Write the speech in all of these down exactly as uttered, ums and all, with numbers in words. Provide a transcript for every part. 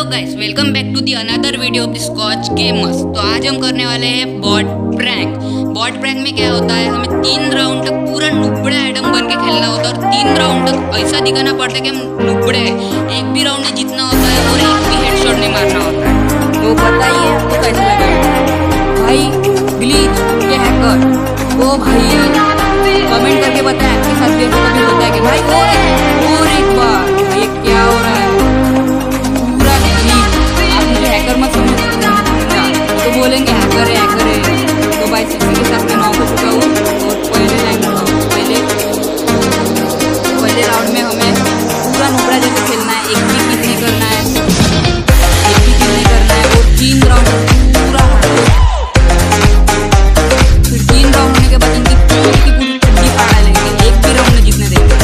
Guys, welcome back to the another video of the Scotch gamers. तो आज हम करने वाले हैं बॉट प्रैंक। बॉट प्रैंक में क्या होता है, हमें तीन राउंड तक पूरा नुबड़े आइटम बन के खेलना होता है और तीन राउंड तक ऐसा दिखाना पड़ता है कि हम नुबड़े हैं, एक भी राउंड में जीतना होता है और एक भी हेडशॉट नहीं मारना होता है। तो बताइए आपको कैसा लगा भाई ग्लिच ये हैकर? वो भाई कमेंट करके बताएं आपके साथ भी कभी होता है कि भाई और एक बार ये क्या हो रहा है। हैकर मत समझो तो बोलेंगे हैकर है हैकर है। तो भाई इसी के साथ मैं नॉक हो चुका हूँ और पहले रैंक पहले पहले राउंड में हमें पूरा नुबड़ा जैसे खेलना है, एक भी किल नहीं करना है, एक भी किल नहीं करना है और तीन राउंड पूरा फिर तीन राउंड होने के बाद इनकी पूरी की पूरी ठंडी फाड़ा लेंगे, एक भी राउंड में जीतने देंगे।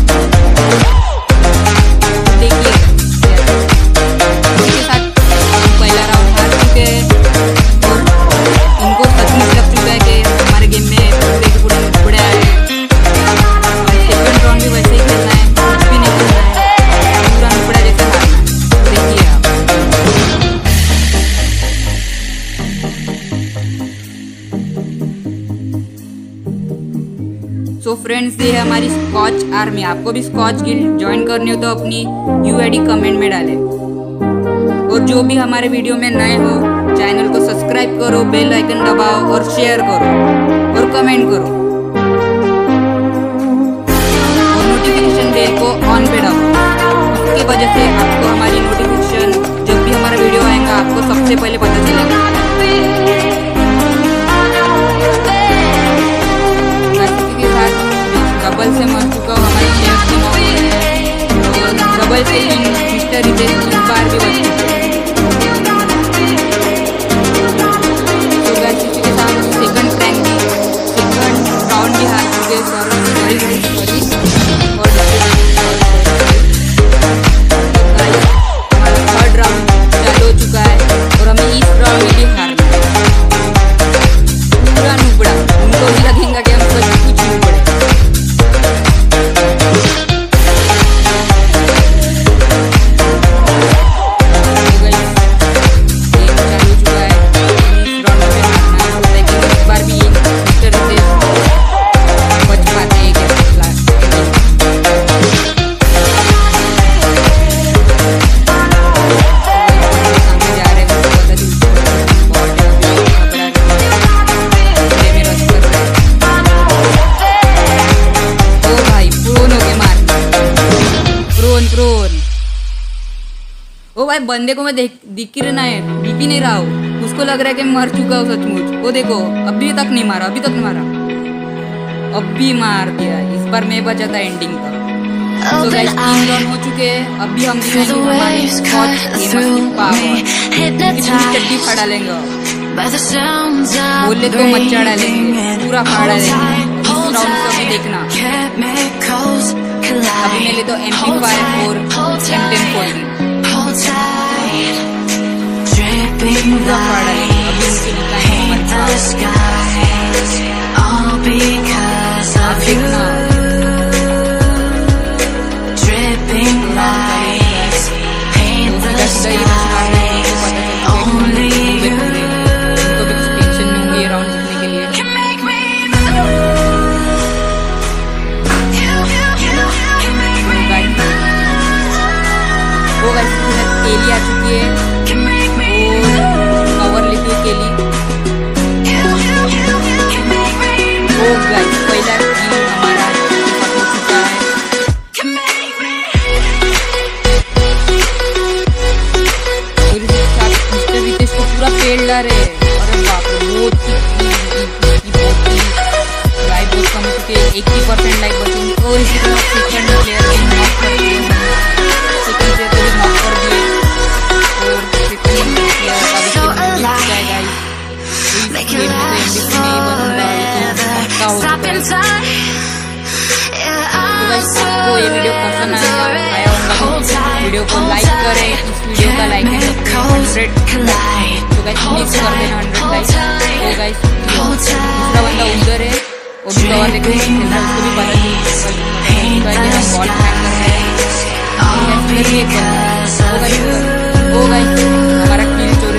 सो फ्रेंड्स, ये है हमारी स्कॉच आर्मी। आपको भी स्कॉच गिल्ड ज्वाइन करनी हो तो अपनी यू आई डी कमेंट में डालें। और जो भी हमारे वीडियो में नए हो चैनल को सब्सक्राइब करो, बेल आइकन दबाओ और शेयर करो और कमेंट करो और नोटिफिकेशन बेल को ऑन पे डालो। इसकी वजह से आपको हमारी नोटिफिकेशन जब भी हमारा वीडियो आएगा आपको सबसे पहले पता चलेगा। डबल से मर चुका हूँ, हमारी शेफ की मौत है और डबल से मिस्टर रितेश इस बार भी बच चुके हैं। तो गाइस इसी के साथ सेकंड प्रैंक भी सेकंड राउंड भी हार चुके हैं। सॉरी सॉरी सॉरी और हमारा थर्ड राउंड चालू हो चुका है और हमें इस राउंड में भी हारना है। पूरा नुबड़ा उनको भी लगेगा कि हम सब कुछ नुबड़े। ओ भाई बंदे को मैं देख दिख ही रहा है, दिख ही नहीं रहा हूँ, उसको लग रहा है कि मर चुका हूँ सचमुच। वो देखो अभी तक नहीं मारा, अभी तक नहीं मारा, अभी मार दिया। इस बार मैं बचा था एंडिंग तक। तो गाइस तीन राउंड हो चुके हैं, अभी हम चड्डी फाड़ा लेंगे, बोले तो मच्छा डालेंगे, पूरा फाड़ा लेंगे। इस राउंड को अभी देखना, अभी मेरे तो एम पी फाइव और एम टेन फोर्टी पूरा फाड़ा लेंगे। अभी उनके निकालेंगे मच्छा आप देखना। केली आ चुकी है और कवर लेती हुई केली। ओ गाइस पहला किल हमारा हो चुका है। और इसके साथ मिस्टर रितेश को पूरा पेड़ ला रहे। अरे बाप रे, बहुत लाइफ बहुत कम हो चुकी है, अस्सी परसेंट लाइफ बची। और इसी तरह सेकंड प्लेयर को नॉक कर दिए, सेकंड प्लेयर को भी नॉक कर दिए और सेकंड प्लेयर का भी किल हो चुका है गाइस। इस गेम में तो एमवीपी नहीं बनता है तो पक्का हो चुका है। तो गाइस आपको ये वीडियो पसंद आया आया होगा, वीडियो को लाइक करें। इस वीडियो का लाइक है हंड्रेड, तो गाइस प्लीज कर देना हंड्रेड लाइक। तो गाइस दूसरा बंदा उधर है और दूसरा वाले को उसको भी पता चल हम बॉल प्रैंक कर रहे हैं। ओ गाइस हमारा किल चोरी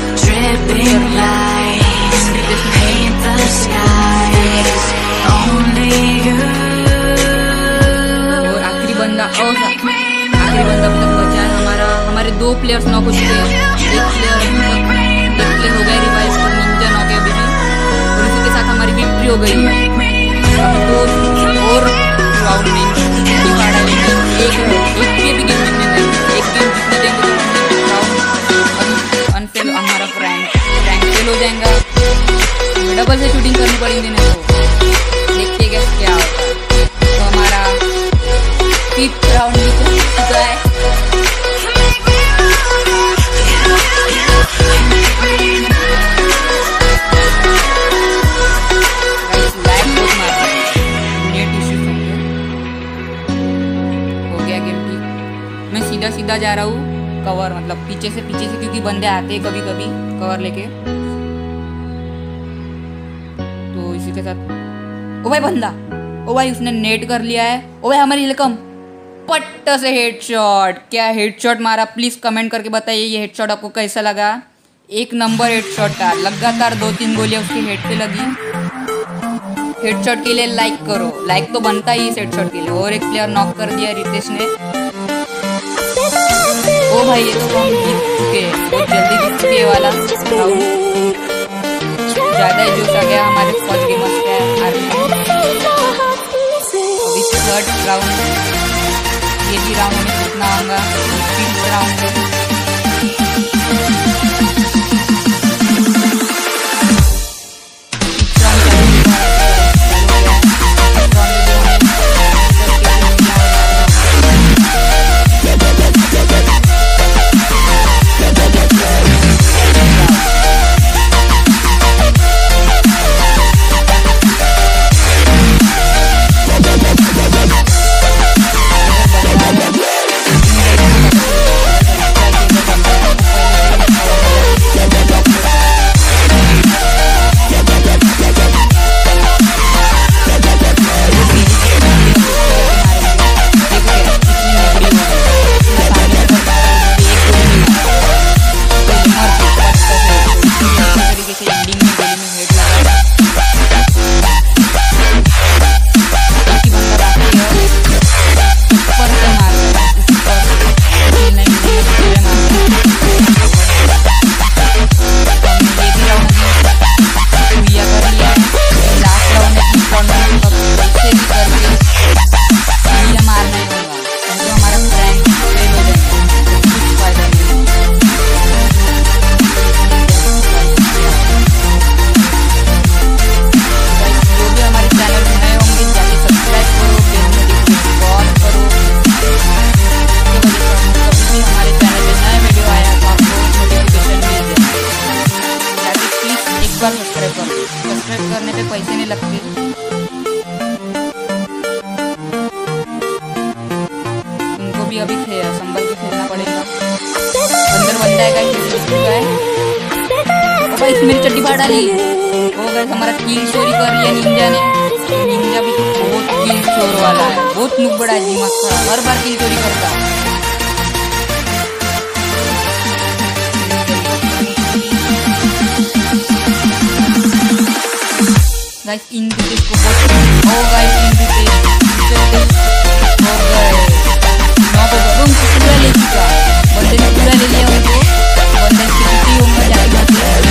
और आखिरी बंदा और आखिरी बंदा मतलब बचा है हमारा। हमारे दो प्लेयर्स नॉक हो चुके हैं, एक प्लेयर एक प्लेयर हो गया रिवाइव और निंजा नॉक है अभी भी, और इसी के साथ हमारी विक्ट्री हो गई है। अब दो और राउंड में एक एक के भी गेम जीतने देंगे, एक गेम जीतने देंगे तो राउंड अनफेल हमारा फ्रैंक फ्रैंक फेल हो जाएगा, डबल से शूटिंग करनी पड़ेगी नहीं तो देखिए क्या होता है। तो हमारा फिफ्थ राउंड भी चुका है। मैं सीधा सीधा जा रहा हूँ कवर, मतलब पीछे से पीछे से, क्योंकि बंदे आते हैं कभी कभी कवर लेके। तो इसी के साथ ओ भाई बंदा, ओ भाई उसने नेट कर लिया है। ओ भाई हमारी वेलकम पट्ट से हेडशॉट, क्या हेडशॉट मारा, प्लीज कमेंट करके बताइए ये हेडशॉट आपको कैसा लगा। एक नंबर हेडशॉट था, लगातार दो तीन गोलियां उसके हेड पे लगी। हेडशॉट के लिए लाइक करो, लाइक तो बनता ही इस हेडशॉट के लिए। और एक प्लेयर नॉक कर दिया रितेश ने। ओ भाई ये तो हम जीत चुके हैं, बहुत जल्दी जीत चुके हैं वाला राउंड। ज्यादा जोश आ गया हमारे फर्स्ट गेमर्स का आर्मी। अभी थर्ड राउंड, ये भी राउंड में जीतना होगा। फिफ्थ राउंड है। सब्सक्राइब करो, सब्सक्राइब करने पे पैसे नहीं लगते। तुमको भी अभी संभल के खेलना पड़ेगा। अंदर बंदा है गाइस, इसमें मेरी चड्डी फाड़ डाली। ओ गाइस हमारा किल चोरी कर लिया निंजा ने। निंजा भी तो बहुत किल चोर वाला है, बहुत नुबड़ा है, दिमाग खराब, हर बार किल चोरी करता है। गाइस इन को ओ गाइस इन हो गए ना तो बंदे पूरा ले चुका, बंदे ने पूरा ले लिया उनको। बंदे की कितनी उम्र जाती है।